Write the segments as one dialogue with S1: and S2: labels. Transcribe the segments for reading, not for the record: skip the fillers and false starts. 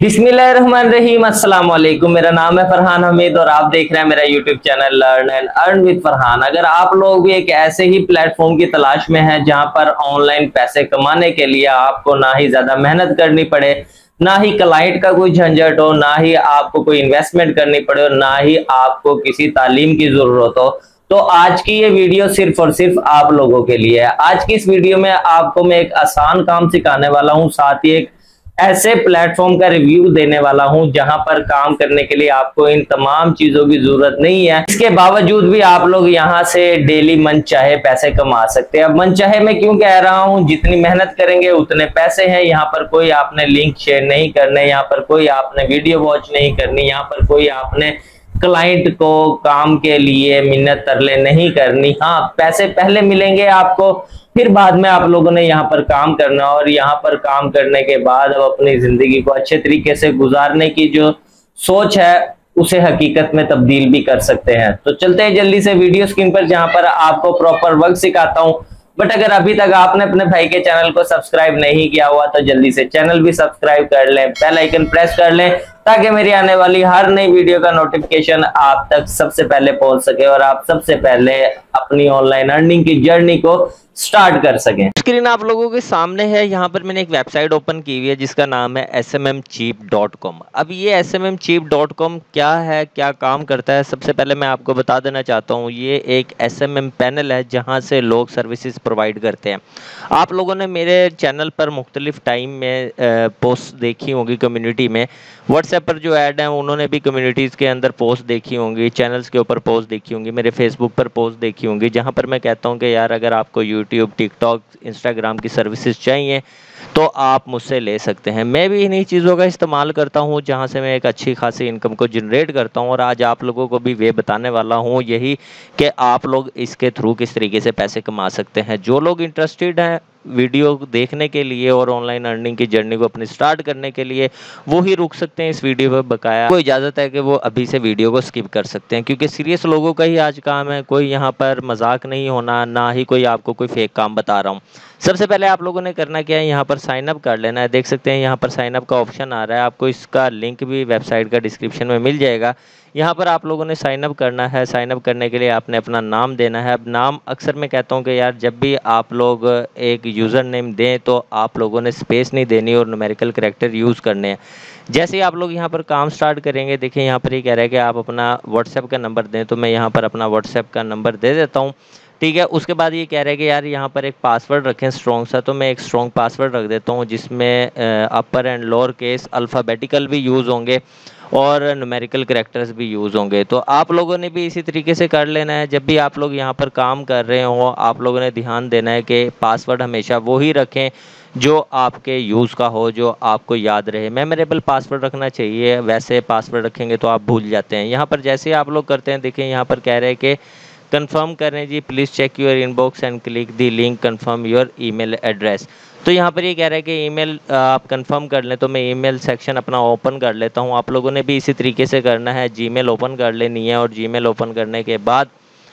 S1: बिस्मिल्लाहिर्रहमानिर्रहीम। अस्सलाम वालेकुम। मेरा नाम है फरहान हमीद और आप देख रहे हैं मेरा YouTube channel learn and earn with Farhan. अगर आप लोग भी एक ऐसे ही प्लेटफॉर्म की तलाश में हैं जहां पर ऑनलाइन पैसे कमाने के लिए आपको ना ही ज्यादा मेहनत करनी पड़े, ना ही क्लाइंट का कोई झंझट हो, ना ही आपको कोई इन्वेस्टमेंट करनी पड़े और ना ही आपको किसी तालीम की जरूरत हो, तो आज की ये वीडियो सिर्फ और सिर्फ आप लोगों के लिए है। आज की इस वीडियो में आपको मैं एक आसान काम सिखाने वाला हूं, साथ ही एक ऐसे प्लेटफॉर्म का रिव्यू देने वाला हूं जहां पर काम करने के लिए आपको इन तमाम चीजों की जरूरत नहीं है। इसके बावजूद भी आप लोग यहां से डेली मन चाहे पैसे कमा सकते हैं। अब मन चाहे मैं क्यों कह रहा हूं, जितनी मेहनत करेंगे उतने पैसे हैं। यहाँ पर कोई आपने लिंक शेयर नहीं करने, यहाँ पर कोई आपने वीडियो वॉच नहीं करनी, यहाँ पर कोई आपने क्लाइंट को काम के लिए मिन्नत तरले नहीं करनी। हाँ, पैसे पहले मिलेंगे आपको, फिर बाद में आप लोगों ने यहाँ पर काम करना और यहाँ पर काम करने के बाद अब अपनी जिंदगी को अच्छे तरीके से गुजारने की जो सोच है उसे हकीकत में तब्दील भी कर सकते हैं। तो चलते हैं जल्दी से वीडियो स्क्रीन पर जहां पर आपको प्रॉपर वर्क सिखाता हूं। बट अगर अभी तक आपने अपने भाई के चैनल को सब्सक्राइब नहीं किया हुआ तो जल्दी से चैनल भी सब्सक्राइब कर लें, बेल आइकन प्रेस कर लें ताकि मेरी आने वाली हर नई वीडियो का नोटिफिकेशन आप तक सबसे पहले पहुंच सके और आप सबसे पहले अपनी ऑनलाइन अर्निंग की जर्नी को स्टार्ट कर सकें। स्क्रीन आप लोगों के सामने है। यहाँ पर मैंने एक वेबसाइट ओपन की हुई है जिसका नाम है SMMcheap.com। अब ये SMMcheap.com क्या है, क्या काम करता है, सबसे पहले मैं आपको बता देना चाहता हूँ। ये एक SMM पैनल है जहाँ से लोग सर्विसेज प्रोवाइड करते हैं। आप लोगों ने मेरे चैनल पर मुख्तलिफ टाइम में पोस्ट देखी होंगी, कम्युनिटी में व्हाट्सएप पर जो ऐड हैं उन्होंने भी कम्युनिटीज़ के अंदर पोस्ट देखी होंगी, चैनल्स के ऊपर पोस्ट देखी होंगी, मेरे फेसबुक पर पोस्ट देखी होंगी, जहाँ पर मैं कहता हूँ कि यार अगर आपको यूट्यूब, टिकटॉक, इंस्टाग्राम की सर्विसेज चाहिए तो आप मुझसे ले सकते हैं। मैं भी इन्हीं चीज़ों का इस्तेमाल करता हूँ जहाँ से मैं एक अच्छी खासी इनकम को जनरेट करता हूँ और आज आप लोगों को भी वे बताने वाला हूँ यही कि आप लोग इसके थ्रू किस तरीके से पैसे कमा सकते हैं। जो लोग इंटरेस्टेड हैं वीडियो देखने के लिए और ऑनलाइन अर्निंग की जर्नी को अपनी स्टार्ट करने के लिए वो ही रुक सकते हैं इस वीडियो पर। बकाया को इजाज़त है कि वो अभी से वीडियो को स्किप कर सकते हैं क्योंकि सीरियस लोगों का ही आज काम है। कोई यहाँ पर मजाक नहीं होना, ना ही कोई आपको कोई फेक काम बता रहा हूँ। सबसे पहले आप लोगों ने करना क्या है, यहाँ पर साइन अप कर लेना है। देख सकते हैं यहाँ पर साइन अप का ऑप्शन आ रहा है, आपको इसका लिंक भी वेबसाइट का डिस्क्रिप्शन में मिल जाएगा। यहाँ पर आप लोगों ने साइन अप करना है। साइन अप करने के लिए आपने अपना नाम देना है। अब नाम अक्सर मैं कहता हूँ कि यार जब भी आप लोग एक यूज़र नेम दें तो आप लोगों ने स्पेस नहीं देनी और न्यूमेरिकल करैक्टर यूज़ करने हैं। जैसे ही आप लोग यहाँ पर काम स्टार्ट करेंगे, देखिए यहाँ पर ये कह रहा है कि आप अपना व्हाट्सएप का नंबर दें, तो मैं यहाँ पर अपना व्हाट्सएप का नंबर दे देता हूँ। ठीक है, उसके बाद ये कह रहा है कि यार यहाँ पर एक पासवर्ड रखें स्ट्रॉन्ग सा, तो मैं एक स्ट्रॉन्ग पासवर्ड रख देता हूँ जिसमें upper and lower case alphabetical भी यूज़ होंगे और न्यूमेरिकल करैक्टर्स भी यूज़ होंगे। तो आप लोगों ने भी इसी तरीके से कर लेना है। जब भी आप लोग यहाँ पर काम कर रहे हो आप लोगों ने ध्यान देना है कि पासवर्ड हमेशा वो ही रखें जो आपके यूज़ का हो, जो आपको याद रहे। मेमोरेबल पासवर्ड रखना चाहिए, वैसे पासवर्ड रखेंगे तो आप भूल जाते हैं। यहाँ पर जैसे आप लोग करते हैं, देखिए यहाँ पर कह रहे हैं कि कंफर्म करें जी, please check your inbox and click the link confirm your email address. तो यहाँ पर ये कह रहा है कि ईमेल आप कंफर्म कर लें, तो मैं ईमेल सेक्शन अपना ओपन कर लेता हूँ। आप लोगों ने भी इसी तरीके से करना है, जीमेल ओपन कर लेनी है और जीमेल ओपन करने के बाद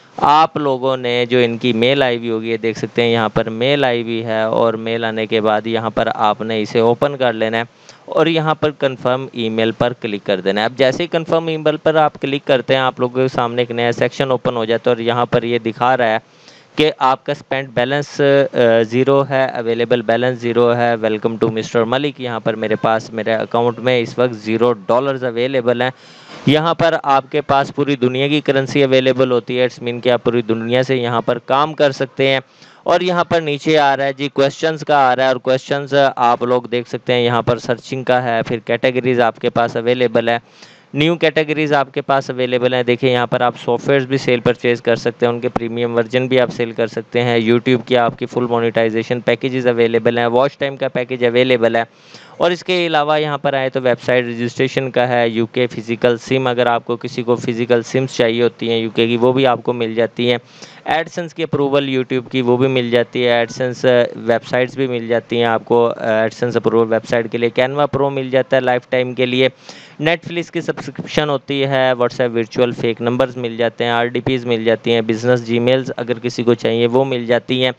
S1: आप लोगों ने जो इनकी मेल आई हुई होगी, देख सकते हैं यहाँ पर मेल आई हुई है और मेल आने के बाद यहाँ पर आपने इसे ओपन कर लेना है और यहाँ पर कंफर्म ईमेल पर क्लिक कर देना है। अब जैसे ही कंफर्म ईमेल पर आप क्लिक करते हैं आप लोगों के सामने एक नया सेक्शन ओपन हो जाता है और यहाँ पर ये दिखा रहा है कि आपका स्पेंड बैलेंस ज़ीरो है, अवेलेबल बैलेंस ज़ीरो है, वेलकम टू मिस्टर मलिक। यहाँ पर मेरे पास मेरे अकाउंट में इस वक्त $0 अवेलेबल हैं। यहाँ पर आपके पास पूरी दुनिया की करेंसी अवेलेबल होती है, इट्स मीन कि आप पूरी दुनिया से यहाँ पर काम कर सकते हैं। और यहाँ पर नीचे आ रहा है जी क्वेश्चंस का आ रहा है और क्वेश्चंस आप लोग देख सकते हैं यहाँ पर सर्चिंग का है, फिर कैटेगरीज आपके पास अवेलेबल है, न्यू कैटेगरीज आपके पास अवेलेबल हैं। देखिए यहाँ पर आप सॉफ्टवेयर्स भी सेल परचेज कर सकते हैं, उनके प्रीमियम वर्जन भी आप सेल कर सकते हैं। यूट्यूब की आपकी फुल मोनेटाइजेशन पैकेजेस अवेलेबल हैं, वॉच टाइम का पैकेज अवेलेबल है और इसके अलावा यहाँ पर आए तो वेबसाइट रजिस्ट्रेशन का है, यूके फिजिकल सिम, अगर आपको किसी को फिजिकल सिम्स चाहिए होती हैं यूके की वो भी आपको मिल जाती हैं। एडसेंस की अप्रूवल यूट्यूब की वो भी मिल जाती है, एडसेंस वेबसाइट्स भी मिल जाती हैं आपको। एडसेंस अप्रूवल वेबसाइट के लिए कैनवा प्रो मिल जाता है लाइफ टाइम के लिए, नेटफ्लिक्स की सब्सक्रिप्शन होती है, व्हाट्सएप वर्चुअल फेक नंबर्स मिल जाते हैं, आरडीपीज मिल जाती हैं, बिजनेस जीमेल्स अगर किसी को चाहिए वो मिल जाती हैं,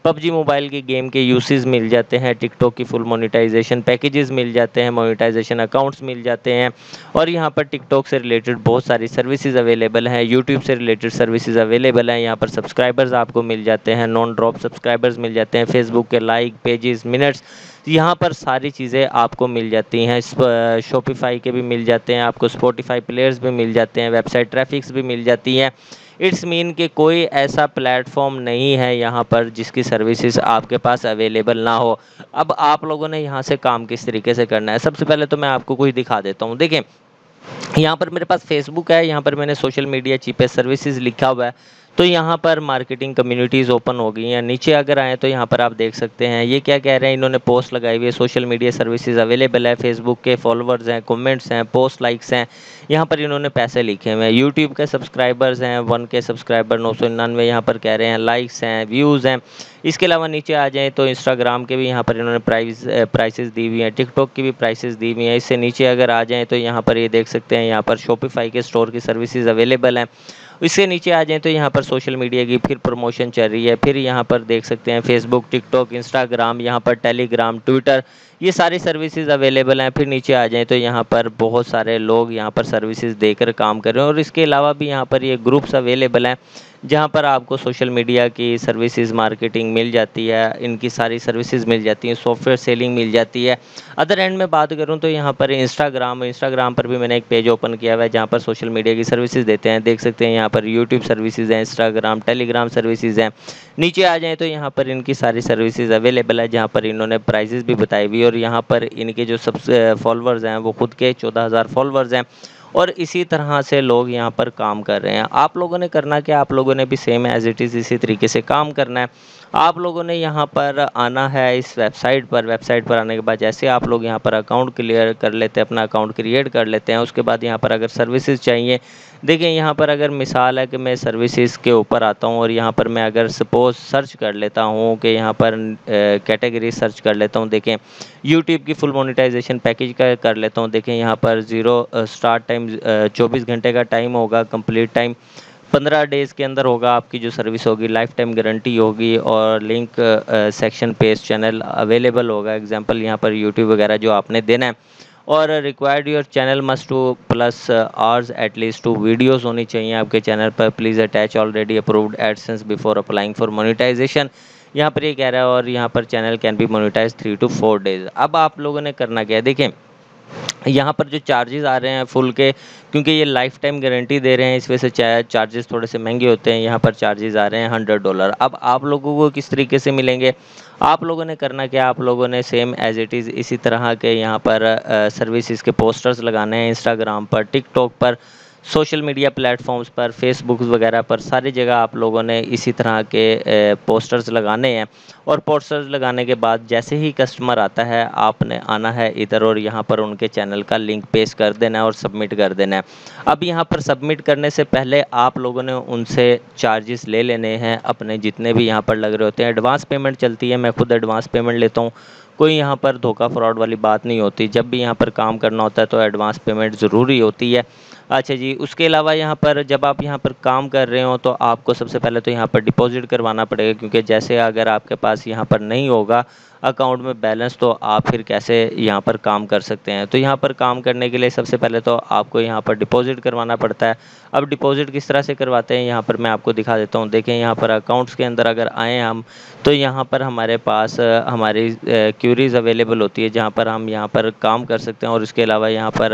S1: पबजी मोबाइल के गेम के यूसेज मिल जाते हैं, टिकटॉक की फुल मोनेटाइजेशन पैकेजेस मिल जाते हैं, मोनेटाइजेशन अकाउंट्स मिल जाते हैं। और यहाँ पर टिकटॉक से रिलेटेड बहुत सारी सर्विसेज अवेलेबल हैं, यूट्यूब से रिलेटेड सर्विसेज अवेलेबल हैं। यहाँ पर सब्सक्राइबर्स आपको मिल जाते हैं, नॉन ड्रॉप सब्सक्राइबर्स मिल जाते हैं, फेसबुक के लाइक पेजेस मिनट्स, यहाँ पर सारी चीज़ें आपको मिल जाती हैं। शॉपिफाई के भी मिल जाते हैं आपको, स्पॉटिफाई प्लेयर्स भी मिल जाते हैं, वेबसाइट ट्रैफिक्स भी मिल जाती हैं। इट्स मीन कि कोई ऐसा प्लेटफॉर्म नहीं है यहाँ पर जिसकी सर्विसेज आपके पास अवेलेबल ना हो। अब आप लोगों ने यहाँ से काम किस तरीके से करना है, सबसे पहले तो मैं आपको कुछ दिखा देता हूँ। देखिए, यहाँ पर मेरे पास फेसबुक है, यहाँ पर मैंने सोशल मीडिया चीपेस्ट सर्विसेज लिखा हुआ है। तो यहाँ पर मार्केटिंग कम्युनिटीज़ ओपन हो गई हैं। नीचे अगर आए तो यहाँ पर आप देख सकते हैं ये क्या कह रहे हैं, इन्होंने पोस्ट लगाई हुई है, सोशल मीडिया सर्विसेज अवेलेबल है, फेसबुक के फॉलोअर्स हैं, कमेंट्स हैं, पोस्ट लाइक्स हैं, यहाँ पर इन्होंने पैसे लिखे हुए हैं। यूट्यूब के सब्सक्राइबर्स हैं 1K सब्सक्राइबर 999 यहाँ पर कह रहे हैं, लाइक्स हैं, व्यूज़ हैं। इसके अलावा नीचे आ जाएँ तो इंस्टाग्राम के भी यहाँ पर इन्होंने प्राइसेस दी हुई हैं, टिकटॉक की भी प्राइसेस दी हुई हैं। इससे नीचे अगर आ जाएँ तो यहाँ पर ये देख सकते हैं, यहाँ पर शॉपिफाई के स्टोर की सर्विसेज अवेलेबल हैं। इससे नीचे आ जाएँ तो यहाँ पर सोशल मीडिया की फिर प्रमोशन चल रही है। फिर यहाँ पर देख सकते हैं फेसबुक, टिकटॉक, इंस्टाग्राम, यहाँ पर टेलीग्राम, ट्विटर, ये सारी सर्विसेज अवेलेबल हैं। फिर नीचे आ जाएँ तो यहाँ पर बहुत सारे लोग यहाँ पर सर्विसेज देकर काम कर रहे हैं। और इसके अलावा भी यहाँ पर ये ग्रुप्स अवेलेबल हैं जहाँ पर आपको सोशल मीडिया की सर्विसेज मार्केटिंग मिल जाती है, इनकी सारी सर्विसेज मिल जाती हैं, सॉफ्टवेयर सेलिंग मिल जाती है। अदर एंड में बात करूँ तो यहाँ पर इंस्टाग्राम पर भी मैंने एक पेज ओपन किया हुआ है जहाँ पर सोशल मीडिया की सर्विसेज देते हैं। देख सकते हैं यहाँ पर यूट्यूब सर्विसेज हैं, इंस्टाग्राम, टेलीग्राम सर्विसेज हैं। नीचे आ जाएँ तो यहाँ पर इनकी सारी सर्विसेज अवेलेबल है जहाँ पर इन्होंने प्राइजेस भी बताई हुई, और यहाँ पर इनके जो सब फॉलोअर्स हैं वो खुद के 14,000 फॉलोअर्स हैं। और इसी तरह से लोग यहाँ पर काम कर रहे हैं। आप लोगों ने करना क्या, आप लोगों ने भी सेम एज इट इज़ इसी तरीके से काम करना है। आप लोगों ने यहाँ पर आना है इस वेबसाइट पर। वेबसाइट पर आने के बाद जैसे आप लोग यहाँ पर अकाउंट क्लियर कर लेते हैं, अपना अकाउंट क्रिएट कर लेते हैं, उसके बाद यहाँ पर अगर सर्विसेज चाहिए, देखिए यहाँ पर अगर मिसाल है कि मैं सर्विसेज के ऊपर आता हूँ और यहाँ पर मैं अगर सपोज सर्च कर लेता हूँ कि यहाँ पर कैटेगरी सर्च कर लेता हूँ, देखें यूट्यूब की फुल मोनेटाइजेशन पैकेज का कर लेता हूँ। देखें यहाँ पर ज़ीरो स्टार्ट टाइम 24 घंटे का टाइम होगा, कंप्लीट टाइम 15 डेज़ के अंदर होगा, आपकी जो सर्विस होगी लाइफ टाइम गारंटी होगी, और link section page channel available होगा। एग्जांपल यहाँ पर यूट्यूब वगैरह जो आपने देना है, और required your channel must two plus hours at least 2 videos होनी चाहिए आपके चैनल पर। Please attach already approved AdSense before applying for monetization, यहाँ पर ये कह रहा है। और यहाँ पर channel can be monetize 3 to 4 days. अब आप लोगों ने करना क्या है, देखें यहाँ पर जो चार्जेस आ रहे हैं फुल के, क्योंकि ये लाइफ टाइम गारंटी दे रहे हैं इस वजह से चार्जेस थोड़े से महंगे होते हैं। यहाँ पर चार्जेस आ रहे हैं $100। अब आप लोगों को किस तरीके से मिलेंगे, आप लोगों ने करना क्या, आप लोगों ने सेम एज इट इज़ इसी तरह के यहाँ पर सर्विसेज के पोस्टर्स लगाने हैं इंस्टाग्राम पर, टिकटॉक पर, सोशल मीडिया प्लेटफॉर्म्स पर, फेसबुक वगैरह पर, सारी जगह आप लोगों ने इसी तरह के पोस्टर्स लगाने हैं। और पोस्टर्स लगाने के बाद जैसे ही कस्टमर आता है आपने आना है इधर और यहाँ पर उनके चैनल का लिंक पेस्ट कर देना है और सबमिट कर देना है। अब यहाँ पर सबमिट करने से पहले आप लोगों ने उनसे चार्जेस ले लेने हैं अपने जितने भी यहाँ पर लग रहे होते हैं। एडवांस पेमेंट चलती है, मैं खुद एडवांस पेमेंट लेता हूँ, कोई यहाँ पर धोखा फ्रॉड वाली बात नहीं होती। जब भी यहाँ पर काम करना होता है तो एडवांस पेमेंट ज़रूरी होती है। अच्छा जी, उसके अलावा यहाँ पर जब आप यहाँ पर काम कर रहे हो तो आपको सबसे पहले तो यहाँ पर डिपॉजिट करवाना पड़ेगा, क्योंकि जैसे अगर आपके पास यहाँ पर नहीं होगा अकाउंट में बैलेंस तो आप फिर कैसे यहाँ पर काम कर सकते हैं। तो यहाँ पर काम करने के लिए सबसे पहले तो आपको यहाँ पर डिपॉजिट करवाना पड़ता है। अब डिपॉजिट किस तरह से करवाते हैं यहाँ पर मैं आपको दिखा देता हूँ। देखें यहाँ पर अकाउंट्स के अंदर अगर आएँ हम, तो यहाँ पर हमारे पास हमारी क्यूरीज अवेलेबल होती है जहाँ पर हम यहाँ पर काम कर सकते हैं। और इसके अलावा यहाँ पर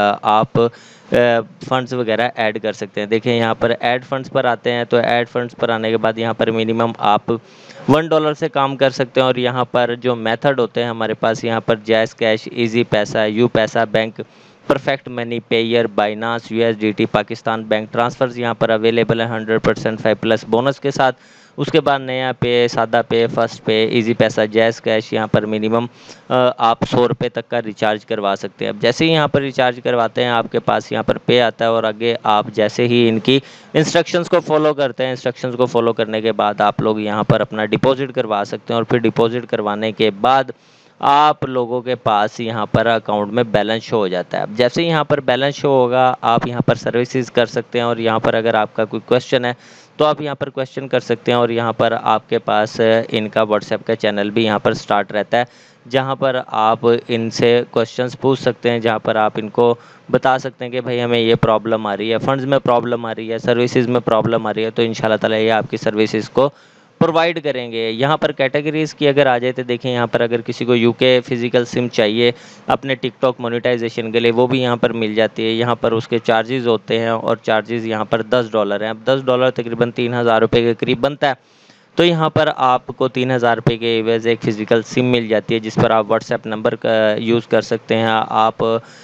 S1: आप फंड्स वगैरह ऐड कर सकते हैं। देखिए यहाँ पर ऐड फंड्स पर आते हैं, तो ऐड फंड्स पर आने के बाद यहाँ पर मिनिमम आप $1 से काम कर सकते हैं। और यहाँ पर जो मेथड होते हैं हमारे पास, यहाँ पर Jazz Cash, Easy Paisa, U Paisa bank, perfect money, Payeer, Binance, USDT, Pakistan bank transfers यहाँ पर अवेलेबल है 100% 5+ बोनस के साथ। उसके बाद नया पे, सादा पे, फर्स्ट पे, इजी पैसा, जैज़ कैश, यहाँ पर मिनिमम आप ₹100 तक का रिचार्ज करवा सकते हैं। अब जैसे ही यहाँ पर रिचार्ज करवाते हैं आपके पास यहाँ पर पे आता है, और आगे आप जैसे ही इनकी इंस्ट्रक्शंस को फॉलो करते हैं, इंस्ट्रक्शंस को फॉलो करने के बाद आप लोग यहाँ पर अपना डिपॉजिट करवा सकते हैं। और फिर डिपॉजिट करवाने के बाद आप लोगों के पास यहाँ पर अकाउंट में बैलेंस शो हो जाता है। अब जैसे यहाँ पर बैलेंस शो होगा, आप यहाँ पर सर्विसेज कर सकते हैं, और यहाँ पर अगर आपका कोई क्वेश्चन है तो आप यहाँ पर क्वेश्चन कर सकते हैं। और यहाँ पर आपके पास इनका व्हाट्सएप का चैनल भी यहाँ पर स्टार्ट रहता है, जहाँ पर आप इनसे क्वेश्चंस पूछ सकते हैं, जहाँ पर आप इनको बता सकते हैं कि भाई हमें ये प्रॉब्लम आ रही है, फंड्स में प्रॉब्लम आ रही है, सर्विसेज में प्रॉब्लम आ रही है, तो इंशाल्लाह ताला ये आपकी सर्विसेज को प्रोवाइड करेंगे। यहाँ पर कैटेगरीज की अगर आ जाए तो देखें, यहाँ पर अगर किसी को यूके फिजिकल सिम चाहिए अपने टिकटॉक मोनेटाइजेशन के लिए, वो भी यहाँ पर मिल जाती है। यहाँ पर उसके चार्जेस होते हैं, और चार्जेस यहाँ पर $10 हैं। अब $10 तकरीबन 3000 रुपये के करीब बनता है। तो यहाँ पर आपको 3000 रुपये के एवज एक फ़िज़िकल सिम मिल जाती है, जिस पर आप व्हाट्सएप नंबर का यूज़ कर सकते हैं। आप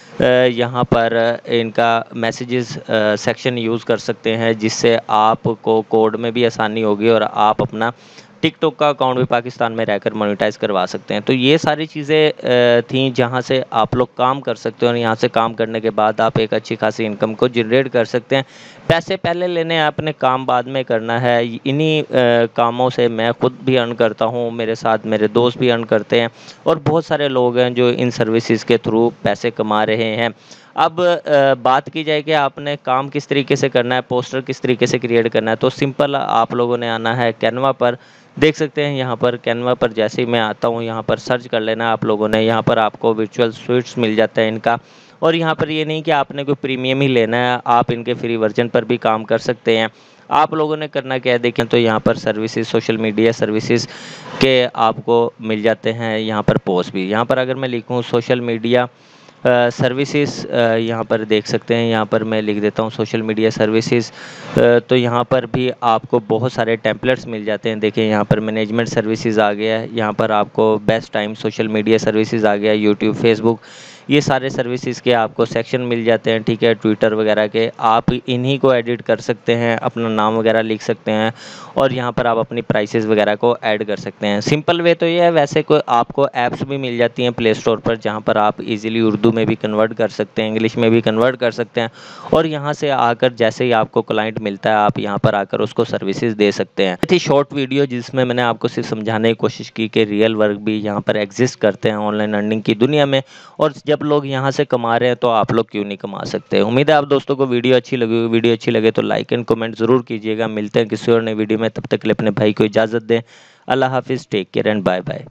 S1: यहाँ पर इनका मैसेजेस सेक्शन यूज़ कर सकते हैं, जिससे आपको कोड में भी आसानी होगी, और आप अपना टिकटॉक का अकाउंट भी पाकिस्तान में रहकर मोनेटाइज करवा सकते हैं। तो ये सारी चीज़ें थी जहाँ से आप लोग काम कर सकते हो, और यहाँ से काम करने के बाद आप एक अच्छी खासी इनकम को जनरेट कर सकते हैं। पैसे पहले लेने हैं, अपने काम बाद में करना है। इन्हीं कामों से मैं खुद भी अर्न करता हूँ, मेरे साथ मेरे दोस्त भी अर्न करते हैं, और बहुत सारे लोग हैं जो इन सर्विसेज के थ्रू पैसे कमा रहे हैं। अब बात की जाए कि आपने काम किस तरीके से करना है, पोस्टर किस तरीके से क्रिएट करना है, तो सिंपल आप लोगों ने आना है कैनवा पर। देख सकते हैं यहाँ पर कैनवा पर जैसे ही मैं आता हूँ, यहाँ पर सर्च कर लेना आप लोगों ने। यहाँ पर आपको वर्चुअल स्वीट्स मिल जाता है इनका। और यहाँ पर ये नहीं कि आपने कोई प्रीमियम ही लेना है, आप इनके फ्री वर्जन पर भी काम कर सकते हैं। आप लोगों ने करना क्या है, देखें तो यहाँ पर सर्विसेज, सोशल मीडिया सर्विसेज के आपको मिल जाते हैं। यहाँ पर पोस्ट भी, यहाँ पर अगर मैं लिखूँ सोशल मीडिया सर्विसेज, यहाँ पर देख सकते हैं, यहाँ पर मैं लिख देता हूँ सोशल मीडिया सर्विसेज। तो यहाँ पर भी आपको बहुत सारे टेम्पलेट्स मिल जाते हैं। देखिए यहाँ पर मैनेजमेंट सर्विसेज आ गया है, यहाँ पर आपको best time social media services आ गया, यूट्यूब, फेसबुक, ये सारे सर्विसेज के आपको सेक्शन मिल जाते हैं। ठीक है, ट्विटर वगैरह के आप इन्हीं को एडिट कर सकते हैं, अपना नाम वगैरह लिख सकते हैं, और यहाँ पर आप अपनी प्राइसेस वगैरह को ऐड कर सकते हैं। सिंपल वे तो ये है। वैसे कोई आपको ऐप्स भी मिल जाती हैं प्ले स्टोर पर, जहाँ पर आप इजीली उर्दू में भी कन्वर्ट कर सकते हैं, इंग्लिश में भी कन्वर्ट कर सकते हैं, और यहाँ से आकर जैसे ही आपको क्लाइंट मिलता है, आप यहाँ पर आकर उसको सर्विसेज दे सकते हैं। थी शॉर्ट वीडियो जिसमें मैंने आपको सिर्फ समझाने की कोशिश की कि रियल वर्क भी यहाँ पर एग्जिस्ट करते हैं ऑनलाइन अर्निंग की दुनिया में, और जब लोग यहाँ से कमा रहे हैं तो आप लोग क्यों नहीं कमा सकते। उम्मीद है आप दोस्तों को वीडियो अच्छी लगी होगी। वीडियो अच्छी लगे तो लाइक एंड कमेंट जरूर कीजिएगा। मिलते हैं किसी और नई वीडियो में, तब तक के लिए अपने भाई को इजाज़त दें। अल्लाह हाफिज़, take care and bye bye.